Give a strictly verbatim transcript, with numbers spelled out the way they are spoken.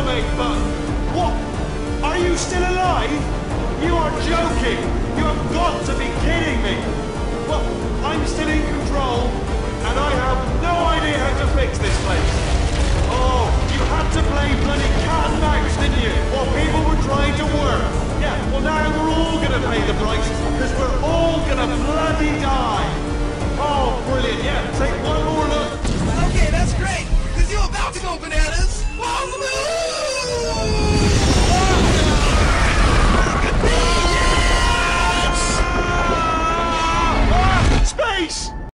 coming, but... What? Are you still alive? You are joking! You have got to be kidding me! Well, I'm still in control, and I have no idea how to fix this place. Oh, you had to play bloody cat and mouse, didn't you? While people were trying to work. Yeah, well now we're all gonna pay the price, because we're all gonna bloody die. Oh, brilliant, yeah, take one more look. Okay, that's great, because you're about to go bananas. On the move! Ah! Ah! Space!